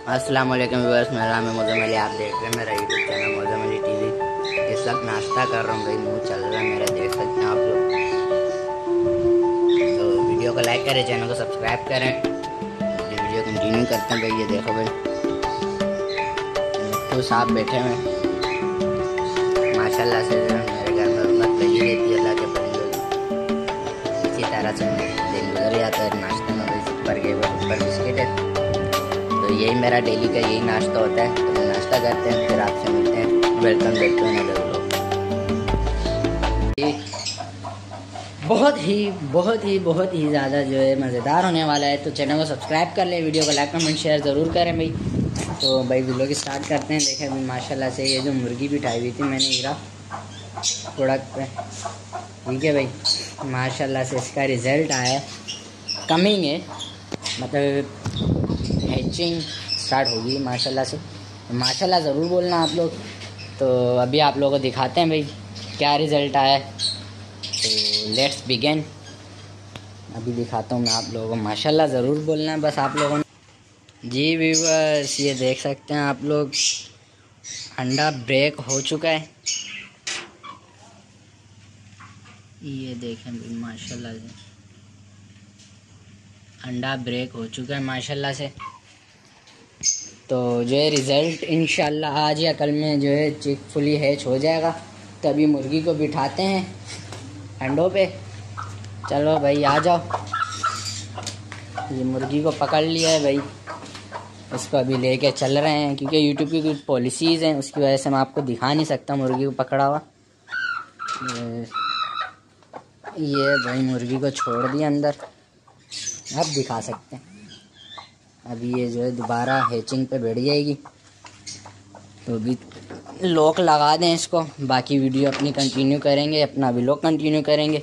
अस्सलाम वालेकुम व्यूअर्स, मेरा नाम है मोज़म अली। आप देख रहे हैं मेरा YouTube channel Mozam Ali TV. इस वक्त नाश्ता कर रहा हूँ भाई, मुँह चल रहा है मेरा, देख सकते हैं आप लोग। तो वीडियो को लाइक करें, चैनल को सब्सक्राइब करें। वीडियो कंटिन्यू करते हैं भाई। ये देखो भाई, तो साहब बैठे हुए माशाल्लाह से मेरे घर में रौनक लगी रहती है अल्लाह के परिंदों की। इसी तरह से दिन गुजर जाता है नाश्ते में भाई। ऊपर बिस्किट है, तो यही मेरा डेली का यही नाश्ता होता है। तो नाश्ता करते हैं, फिर आपसे मिलते हैं। Welcome back to another vlog. बहुत ही ज़्यादा जो है मज़ेदार होने वाला है। तो चैनल को सब्सक्राइब कर लें, वीडियो को लाइक कमेंट शेयर ज़रूर करें भाई। तो भाई व्लॉग स्टार्ट करते हैं। देखें भाई माशाल्लाह से ये जो मुर्गी भी उठाई हुई थी मैंने हीरा प्रोडक्ट पे, ठीक है भाई। माशाल्लाह से इसका रिज़ल्ट आया, कमिंग है, मतलब हैचिंग स्टार्ट होगी माशाल्लाह से। माशाल्लाह ज़रूर बोलना आप लोग। तो अभी आप लोगों को दिखाते हैं भाई क्या रिज़ल्ट आया है। तो लेट्स बिगिन। अभी दिखाता हूँ मैं आप लोगों को, माशाल्लाह ज़रूर बोलना है बस आप लोगों ने। जी व्यूअर्स, ये देख सकते हैं आप लोग, अंडा ब्रेक हो चुका है। ये देखें भाई माशाल्लाह से अंडा ब्रेक हो चुका है माशाल्लाह से। तो जो है रिज़ल्ट इंशाल्लाह आज या कल में जो है चिक फुली हैच हो जाएगा। तो अभी मुर्गी को बिठाते हैं अंडों पे। चलो भाई आ जाओ। ये मुर्गी को पकड़ लिया है भाई, इसको अभी लेके चल रहे हैं क्योंकि यूट्यूब की कुछ पॉलिसीज़ हैं, उसकी वजह से मैं आपको दिखा नहीं सकता मुर्गी को पकड़ा हुआ। ये भाई मुर्गी को छोड़ दिया अंदर, अब दिखा सकते हैं। अभी ये जो है दोबारा हैचिंग पे बैठ जाएगी। तो अभी लॉक लगा दें इसको, बाकी वीडियो अपनी कंटिन्यू करेंगे, अपना व्लॉग कंटिन्यू करेंगे।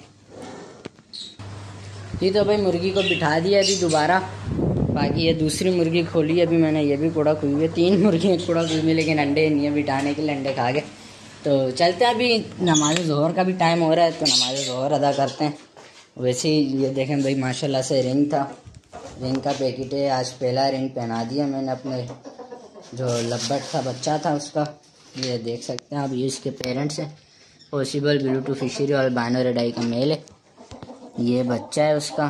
ये तो भाई मुर्गी को बिठा दिया अभी दोबारा। बाकी ये दूसरी मुर्गी खोली अभी मैंने, ये भी कुड़ा हुई है। 3 मुर्गियाँ कुड़ा हुई, लेकिन अंडे नहीं है बिठाने के लिए, अंडे खा गए। तो चलते हैं, अभी नमाज ज़ोहर का भी टाइम हो रहा है, तो नमाज ज़ोहर अदा करते हैं। वैसे ही ये देखें भाई माशाल्लाह से रिंग था, रिंग का पैकेट है। आज पहला रिंग पहना दिया मैंने अपने जो लब्बट था बच्चा था उसका। ये देख सकते हैं आप, ये इसके पेरेंट्स हैं। पॉसिबल ब्लूटूथ फिशरी और बानो रेडाई का मेल है। ये बच्चा है उसका,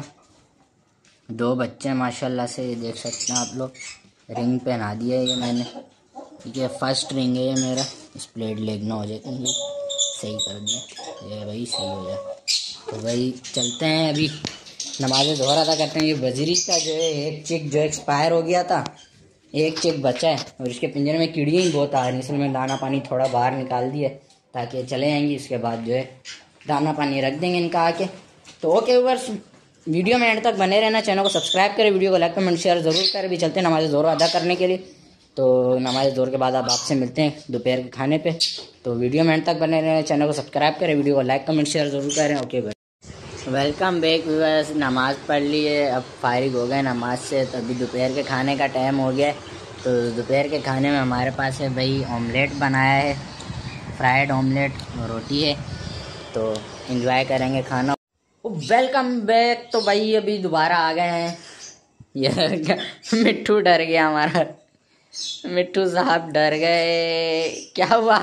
2 बच्चे हैं माशाल्लाह से। ये देख सकते हैं आप लोग, रिंग पहना दिया है ये मैंने, ठीक है। फर्स्ट रिंग है ये मेरा। स्प्लिट लेग ना हो जाए, ये सही कर दिया, ये भाई सही हो जाए। तो भाई चलते हैं, अभी नमाज ज़ोहर अदा करते हैं। ये बजरी का जो है एक चिक जो एक्सपायर हो गया था, एक चिक बचा है और इसके पिंजरे में कीड़ियाँ ही बहुत आ रही हैं, इसलिए मैं दाना पानी थोड़ा बाहर निकाल दिया ताकि चले आएंगी। इसके बाद जो है दाना पानी रख देंगे इनका आके। तो ओके व्यूअर्स, वीडियो में एंड तक बने रहना, चैनल को सब्सक्राइब करें, वीडियो को लाइक कमेंट शेयर ज़रूर करें। अभी चलते हैं नमाज ज़ोहर अदा करने के लिए। तो नमाज ज़ोहर के बाद आप आपसे मिलते हैं दोपहर के खाने पे। तो वीडियो में एंड तक बने रहना, चैनल को सब्सक्राइब करें, वीडियो को लाइक कमेंट शेयर ज़रूर करें। ओके भाई, वेलकम बैक व्यूअर्स। नमाज़ पढ़ ली है, अब फारिग हो गए नमाज से। तो अभी दोपहर के खाने का टाइम हो गया है। तो दोपहर के खाने में हमारे पास है भाई ऑमलेट बनाया है, फ्राइड ऑमलेट और रोटी है। तो एंजॉय करेंगे खाना। Welcome back. तो भाई अभी दोबारा आ गए हैं। ये मिट्टू डर गया हमारा, मिट्टू साहब डर गए। क्या हुआ?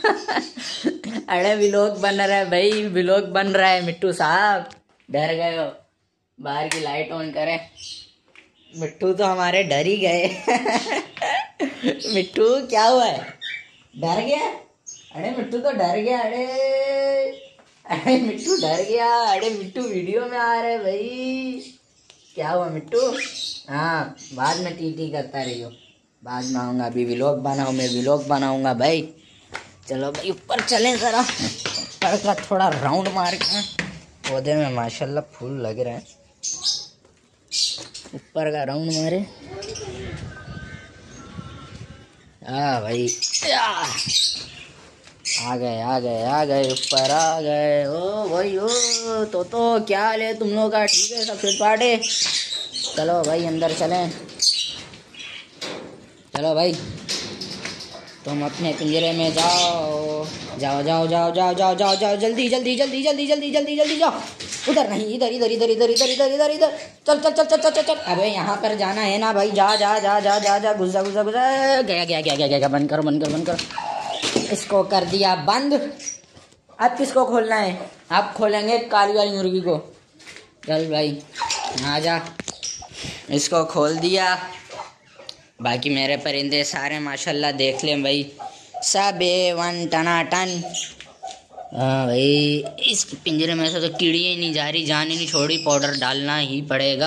अरे व्लॉग बन रहा है भाई, व्लॉग बन रहा है। मिट्टू साहब डर गए हो? बाहर की लाइट ऑन करें। मिट्टू तो हमारे डर ही गए। मिट्टू क्या हुआ है, डर गया? अरे मिट्टू तो डर गया। अरे मिट्टू डर गया। अरे मिट्टू वीडियो में आ रहे भाई। क्या हुआ मिट्टू? हाँ, बाद में टी करता रही हो, बाद में आऊँगा। अभी व्लॉग बनाओ, मैं व्लॉग बनाऊँगा भाई। चलो भाई ऊपर चलें ज़रा, ऊपर का थोड़ा राउंड मार के। पौधे में माशाल्लाह फूल लग रहे हैं, ऊपर का राउंड मारे। हाँ भाई, आ गए ऊपर आ गए। ओ भाई ओ तो क्या हाल है तुम लोग का? ठीक है सब फिट फाट है? चलो भाई अंदर चलें। चलो भाई तुम अपने पिंजरे में जाओ, जाओ जाओ जाओ जाओ जाओ जाओ जाओ, जल्दी जल्दी जल्दी जल्दी जल्दी जल्दी जल्दी जाओ। उधर नहीं, इधर इधर इधर इधर इधर इधर इधर इधर, चल चल चल चल चल चल चल। अबे यहाँ पर जाना है ना भाई, जा जा जा जा जा जा, घुसा घुसा घुसा, गया गया गया गया गया, बंद करो बंद करो बंद करो। इसको कर दिया बंद। अब किसको खोलना है? अब खोलेंगे काली वाली मुर्गी को। चल भाई आ जा, इसको खोल दिया। बाकी मेरे परिंदे सारे माशाल्लाह देख लें भाई, सब A1 टनाटन। हाँ भाई, इस पिंजरे में से तो कीड़ी ही नहीं जा रही, जाने नहीं छोड़ी, पाउडर डालना ही पड़ेगा।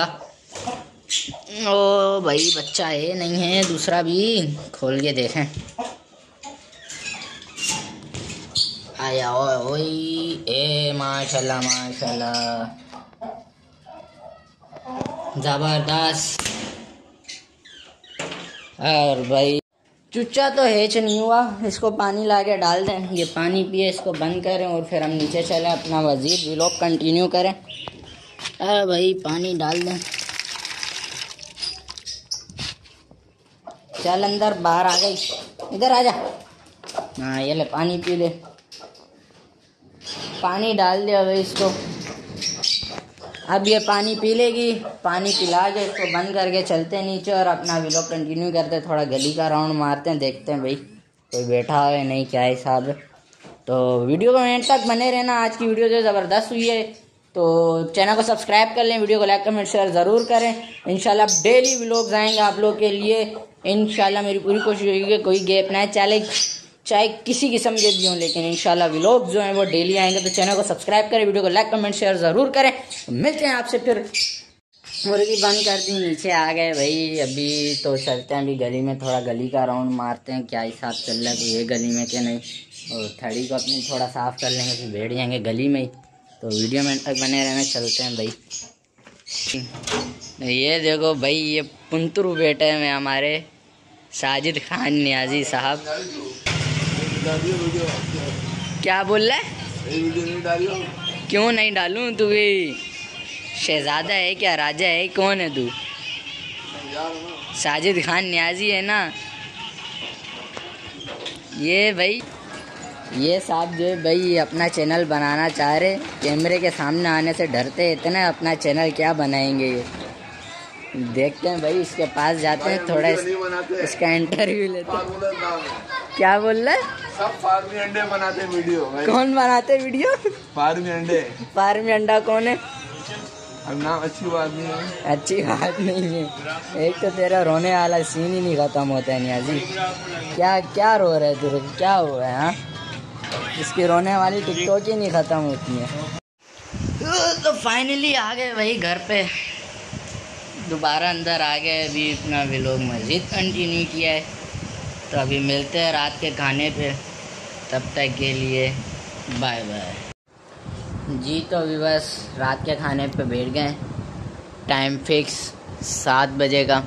ओ भाई बच्चा है नहीं है, दूसरा भी खोल के देखें। आया ओई ए माशाल्लाह माशाल्लाह, जबरदस्त। और भाई चुच्चा तो हेच नहीं हुआ, इसको पानी ला के डाल दें, ये पानी पिए, इसको बंद करें और फिर हम नीचे चलें, अपना मज़ीद व्लॉग कंटिन्यू करें। भाई पानी डाल दें, चल अंदर, बाहर आ गई, इधर आ जा। हाँ ये ले पानी पी ले, पानी डाल दिया भाई इसको। अब ये पानी पी लेगी, पानी पिला के इसको बंद करके चलते नीचे और अपना व्लॉग कंटिन्यू करते। थोड़ा गली का राउंड मारते हैं, देखते हैं भाई कोई बैठा है नहीं, क्या हिसाब है। तो वीडियो को एंड तक बने रहना, आज की वीडियो जो ज़बरदस्त हुई है। तो चैनल को सब्सक्राइब कर लें, वीडियो को लाइक कमेंट शेयर ज़रूर करें। इंशाल्लाह डेली व्लॉग्स आएंगे आप लोग के लिए, इंशाल्लाह मेरी पूरी कोशिश होगी कि कोई गैप ना चले, चाहे किसी किस्म के भी हों, लेकिन इंशाल्लाह व्लॉग जो हैं वो डेली आएंगे। तो चैनल को सब्सक्राइब करें, वीडियो को लाइक कमेंट शेयर ज़रूर करें। मिलते हैं आपसे फिर। मुर्गी बंद कर दी, नीचे आ गए भाई। अभी तो चलते हैं, अभी गली में थोड़ा गली का राउंड मारते हैं, क्या हिसाब चल रहा है तो ये गली में क्या नहीं, और थड़ी को अपनी थोड़ा साफ़ कर लेंगे, फिर बैठ जाएंगे गली में ही। तो वीडियो में तक बने रहना, चलते हैं भाई। ये देखो भाई, ये पुंतरू बेटे में हमारे साजिद खान नियाजी साहब। क्या बोल रहा है? क्यों नहीं डालूं? तू भी शहजादा है क्या, राजा है, कौन है तू? साजिद खान नियाजी है ना ये भाई। ये साहब जो है भाई अपना चैनल बनाना चाह रहे, कैमरे के सामने आने से डरते इतना, अपना चैनल क्या बनाएंगे ये। देखते हैं भाई, इसके पास जाते हैं, थोड़ा इसका इंटरव्यू लेते हैं। क्या बोल रहा है? सब फार्मी अंडे बनाते वीडियो। कौन बनाते वीडियो? फार्मी अंडे। फार्मी अंडा कौन है? अब नाम अच्छी बात नहीं है। अच्छी बात नहीं है। एक तो तेरा रोने वाला सीन ही नहीं खत्म होता है नियाजी। क्या क्या रो रहे तेरे, क्या हुआ है? हाँ, इसकी रोने वाली टिकटॉक ही नहीं ख़त्म होती है। तो फाइनली आ गए वही घर पे, दोबारा अंदर आ गए। अभी अपना व्लॉग मज़ीद कंटिन्यू किया है, तो अभी मिलते हैं रात के खाने पे। तब तक के लिए बाय बाय जी। तो अभी बस रात के खाने पे बैठ गए, टाइम फिक्स 7 बजे का।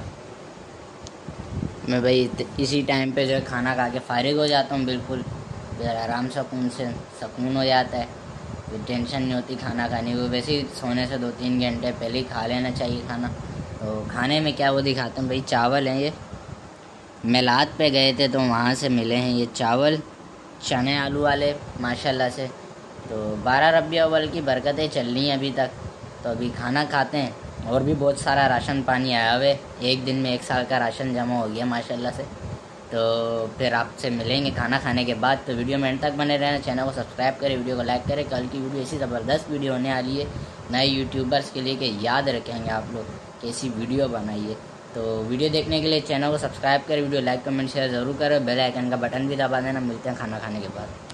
मैं भाई इसी टाइम पे जो है खाना खा के फ़ारिग हो जाता हूँ, बिल्कुल फिर आराम सुकून हो जाता है, फिर टेंशन नहीं होती खाना खाने को। वैसे ही सोने से 2-3 घंटे पहले ही खा लेना चाहिए खाना। तो खाने में क्या वो दिखाता हूँ भाई। चावल हैं ये, मेलाद पे गए थे तो वहाँ से मिले हैं ये चावल, चने आलू वाले माशाल्लाह से। तो 12 रबिया अव्वल की बरकतें चल रही हैं अभी तक। तो अभी खाना खाते हैं, और भी बहुत सारा राशन पानी आया हुआ है, एक दिन में 1 साल का राशन जमा हो गया माशाल्लाह से। तो फिर आपसे मिलेंगे खाना खाने के बाद। तो वीडियो में एंड तक बने रहना, चैनल को सब्सक्राइब करें, वीडियो को लाइक करें। कल की वीडियो ऐसी ज़बरदस्त वीडियो होने वाली है नए यूट्यूबर्स के लिए, कि याद रखेंगे आप लोग कैसी वीडियो बनाइए। तो वीडियो देखने के लिए चैनल को सब्सक्राइब करें, वीडियो लाइक कमेंट शेयर ज़रूर करें, बेल आइकन का बटन भी दबा देना। मिलते हैं खाना खाने के बाद।